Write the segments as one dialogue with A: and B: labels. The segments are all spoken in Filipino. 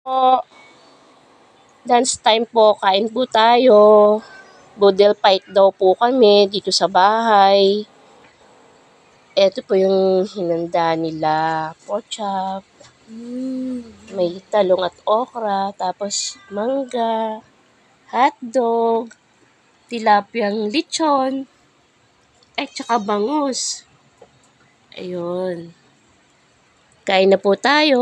A: Po, dance time po, kain po tayo. Boodle fight daw po kami dito sa bahay. Ito po yung hinanda nila, pork chop. May talong at okra, tapos mangga, hotdog, tilapiyang lechon, at saka bangus. Ayun. Kain na po tayo.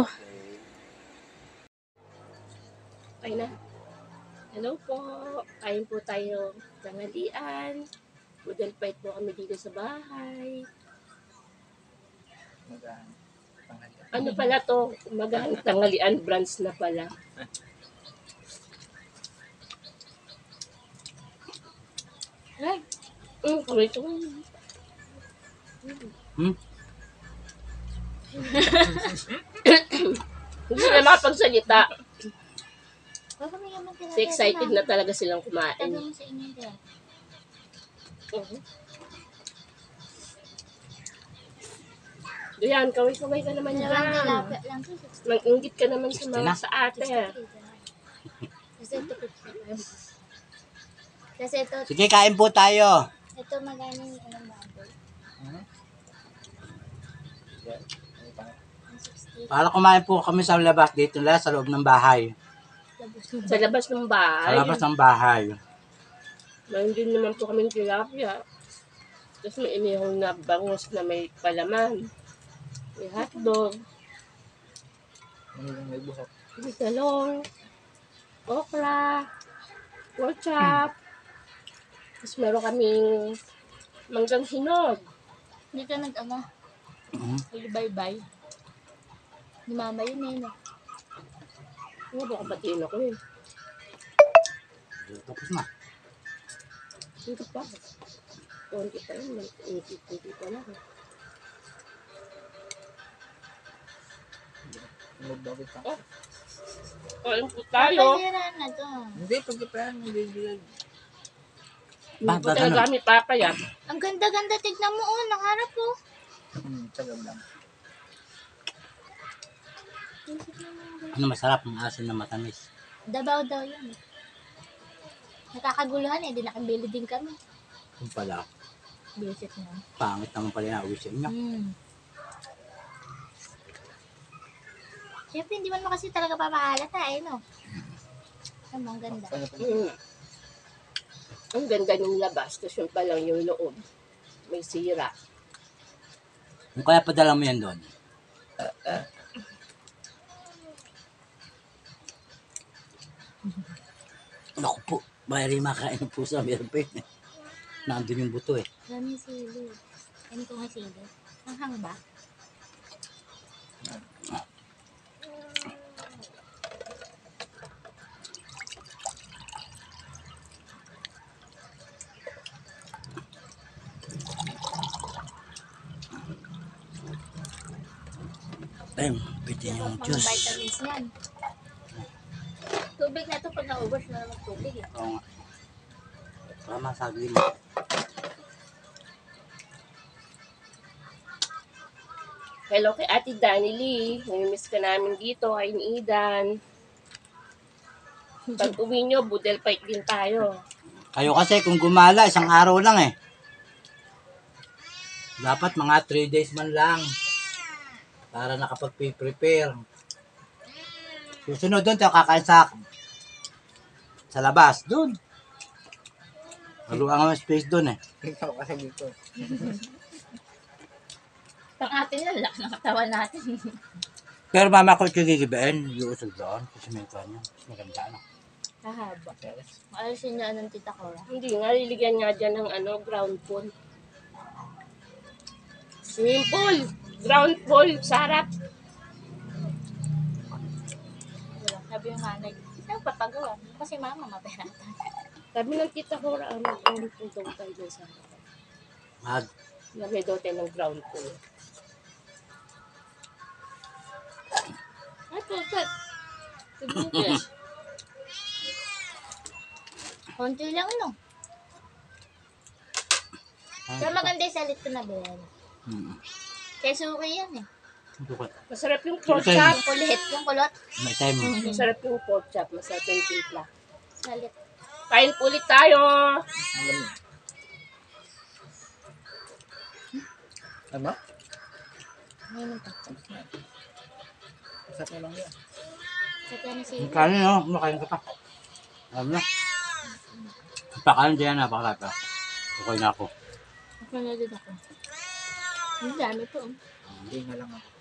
A: Kain na. Hello po. Kain po tayo tanghalian. Boodle fight po kami dito sa bahay. Ano pala to? Magaang tanghalian brunch na pala. Ay, kurito ko. Hindi na makapagsalita. So excited na talaga silang kumain. Doyan, kaway-kaway ka naman dyan. Mag-inggit ka naman sa ate.
B: Kasi ito,
C: Sige, kain po tayo.
B: ito magano yung baboy.
C: Para kumain po kami sa labas dito lang sa loob ng bahay.
A: Sa labas ng bahay.
C: Sa labas ng bahay.
A: Mayroon din naman po kaming tilapia. Tapos may inihong na bangus na may palaman. May hotdog. May talong. Okra. Pork chop. Tapos meron kaming manggang hinog.
B: Hindi ka bye-bye. Ni mama yun eh, no?
A: Ano ba kapatiin ako eh?
C: Tapos na.
A: Hindi pa. Konti pa yun. Hindi pa lang. Oh. Kain po tayo.
B: Papayaran na to.
D: Hindi, pagkipahan mo, hindi.
A: Hindi po talaga kami papayat.
B: Ang ganda-ganda, tignan mo, oh, nangarap po.
D: Tagam lang.
C: Ano masarap ng asin na matamis.
B: Dabaw daw yun. Nakakaguluhan eh, di nakabili din kami.
C: Kung pala,
B: Visit na.
C: pangit naman pala na wish niya.
B: Siyempre, hindi man mo kasi talaga papahalata eh, no? Ang ganda.
A: Ang ganda ng labas. Tapos yun pa lang yung loob. May sira.
C: Kung kaya padala mo yan doon. Naku po, bayari makain ng pusa, meron pa yun eh. Nandun yung buto eh.
B: Maraming sili. Ano ko nga sili? Hanghang ba?
C: Ayun, pwede yung
B: Mga
C: juice.
B: vitamins yan. Tubig na ito pag na-ubos na naman tubig eh.
C: Oo nga. Para masagli mo.
A: Hello kay Ate Dani Lee. Namimiss ka namin dito. Kay Idan. Pag uwi nyo, boodle fight din tayo.
C: Kayo kasi kung gumala, isang araw lang eh. Dapat mga 3 days man lang. Para nakapag-prepare. Susunod doon, tayo kakain sa labas. Doon. Haluan ang space doon eh.
D: Ikaw kasi dito.
B: Pang atin lang, laki ng katawan natin.
C: Pero mama ko gigibain, yung usog doon. Kasi may kanya. Mas maganda na.
B: Hahaba. Alisin niya ng tita ko.
A: Hindi nga, liligyan nga dyan ng ground pool. Swimming pool! Ground pool! Sarap!
B: Sabi yung nanay, saan papagawa? Kasi mama maperata.
A: Sabi ng tita ko, ground pool daw tayo dyan sa
C: Mag.
A: lagay daw tayo ng ground pool. Ay, perfect! Siguro.
B: Konti lang, no? Pero maganda yung salit ko na bilhin. Kaya suki yan eh.
C: Sukat.
A: Masarap yung pork
C: Okay.
A: chop.
B: Yung kulit, yung kulot.
C: May time.
A: Masarap yung pork chop. Masarap yung timpla.
B: Salit.
A: Kain po ulit tayo.
D: Ang lamig. Ano?
B: Ngayon pa.
D: Masarap na lang yan.
B: Saka na si...
C: Kain no? Makain ka pa. Alam na. Pakain dyan, napakarap ah. Okay na ako.
B: Ako na din ako. Ang dami po.
D: Hindi nga lang ako.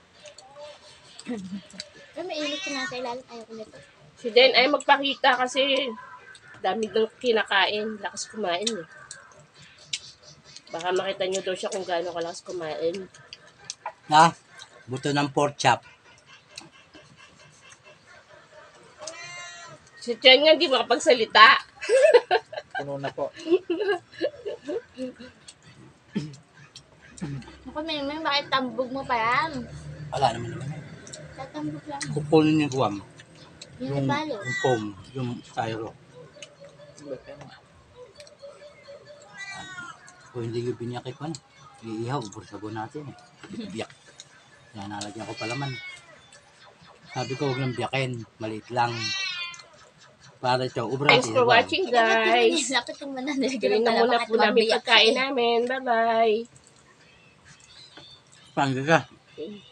B: Pero mainit ka na sa ilalim. Ayoko nito.
A: Si Den ay magpakita kasi dami ng kinakain. Lakas kumain eh. Baka makita nyo daw siya kung gaano kalakas kumain.
C: Ha? Buto ng pork chop.
A: Si Chen nga, di makapagsalita.
D: Puno na po.
B: Ako may bakit tambog mo pa yan?
C: Wala naman naman.
B: Tatambog lang.
C: Kukunin yung guwam.
B: Yung balo.
C: Yung foam. Yung styro.
D: Ba't ka na?
C: Kung hindi yung biniyakit ko na. Iihaw, bursago natin eh. Biyak. Kaya nalagyan ko palaman. Sabi ko, huwag lang biyakin. Maliit lang. Para ito, ubra.
A: Thanks for watching, guys.
B: Lapit yung mananay.
A: Gawin na muna po namin pagkain namin. Bye-bye.
C: Pangga ka.
A: Okay.